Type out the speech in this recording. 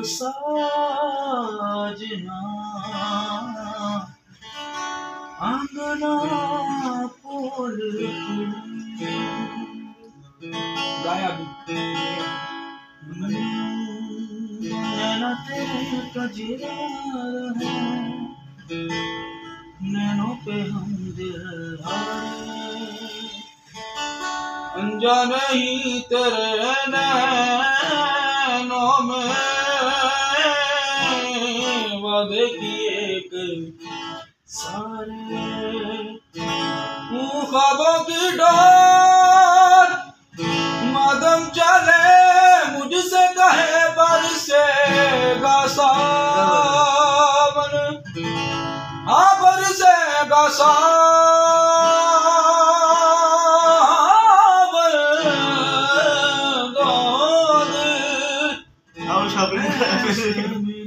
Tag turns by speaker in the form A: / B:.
A: साजना आंगना फूल गाया भी नैना तेरे कजरा नैनों पे हम दिल अनजाने ही तेरे नैनों में वादे किए कई सारे ख्वाबों की डोर मदम चले मुझसे कहे बरसेगा सावन हाँ बरसेगा सावन